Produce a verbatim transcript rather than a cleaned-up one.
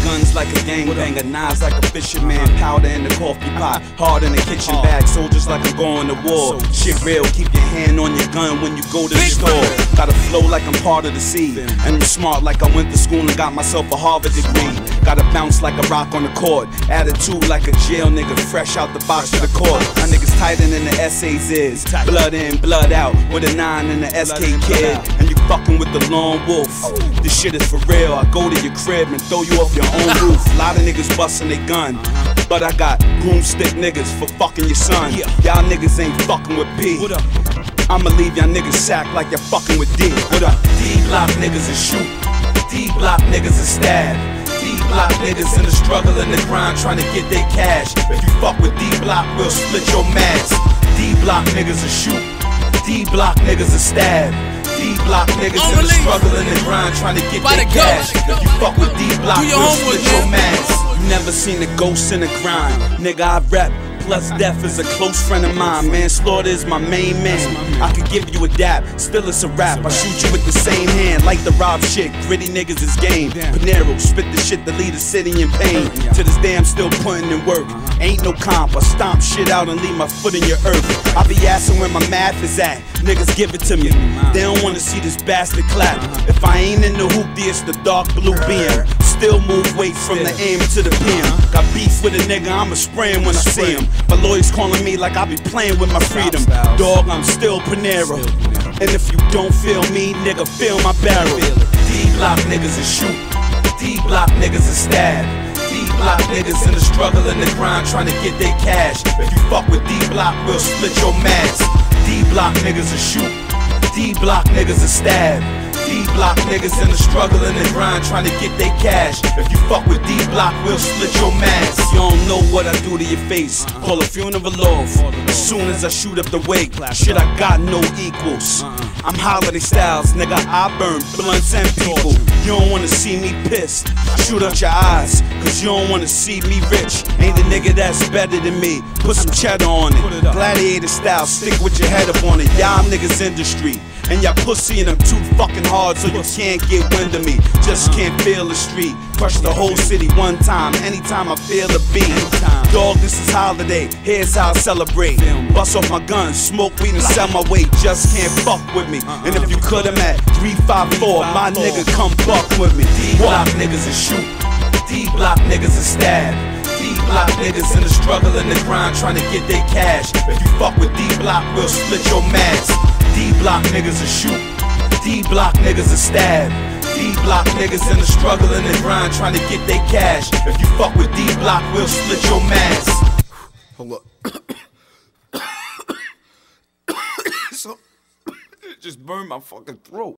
Guns like a gangbanger, knives like a fisherman, powder in the coffee pot, hard in the kitchen bag, soldiers like I'm going to war. Shit real, keep your hand on your gun when you go to the store. Gotta flow like I'm part of the sea, and I'm smart like I went to school and got myself a Harvard degree. Gotta bounce like a rock on the court, attitude like a jail nigga fresh out the box to the court. My niggas tighter than the essays is, blood in, blood out, with a nine and the S K kid, and you fucking with the lone wolf. This shit is for real, I go to your crib and throw you off your own roof. Lot of niggas bustin' they gun, but I got broomstick niggas for fucking your son. Y'all niggas ain't fucking with P. I'ma leave y'all niggas sacked like you're fucking with D. What up? D-block niggas is shoot, D-block niggas is stab, D-block niggas in the struggle and the grind trying to get their cash. If you fuck with D-block, we'll split your mask. D-block niggas is shoot, D-block niggas is stab, D-block niggas in the struggle and the grind trying to get their cash. If you fuck with D-block, we'll split your mask. You never seen a ghost in the grind, nigga. I rap. Plus death is a close friend of mine. Manslaughter is my main man. I could give you a dap, still it's a rap. I shoot you with the same hand, like the rob shit. Gritty niggas is game. Panero, spit the shit to leave the city in pain. To this day I'm still putting in work. Ain't no comp, I stomp shit out and leave my foot in your earth. I be asking where my math is at, niggas give it to me. They don't wanna see this bastard clap. If I ain't in the hoopty, it's the dark blue B M. Still move weight from the A M to the P M. Got beef with a nigga, I'ma spray him when I see him. My lawyers calling me like I be playing with my freedom. Dog, I'm still Panero. And if you don't feel me, nigga, feel my barrel. D-block niggas is shoot, D-block niggas is stab, D-block niggas in the struggle and the grind trying to get their cash. If you fuck with D-block, we'll split your mask. D-block niggas is shoot, D-block niggas is stab, D-block niggas in the struggle and the grind trying to get their cash. If you fuck with D-block, we'll split your mask. You don't know what I do to your face, call a funeral off as soon as I shoot up the wake. Shit, I got no equals. I'm holiday styles, nigga, I burn blunts and people. You don't wanna see me pissed, shoot out your eyes, cause you don't wanna see me rich. Ain't the nigga that's better than me, put some cheddar on it. Gladiator style, stick with your head up on it. Y'all niggas industry, and y'all pussy and I'm too fucking hard, so you can't get wind of me. Just can't feel the street, crush the whole city one time, anytime I feel the beat. Dog, this is holiday, here's how I celebrate. Bust off my gun, smoke weed and sell my weight. Just can't fuck with me. And if you could, I'm at three five four, my nigga, come fuck with me. D-block niggas is shoot, D-block niggas is stab, D-block niggas in the struggle and the grind trying to get their cash. If you fuck with D-block, we'll split your mask. D-block niggas is shoot, D-block niggas is stab, D-block niggas in the struggle and the grind trying to get their cash. If you fuck with D-block, we'll split your mask. Hold up. So, it just burned my fucking throat.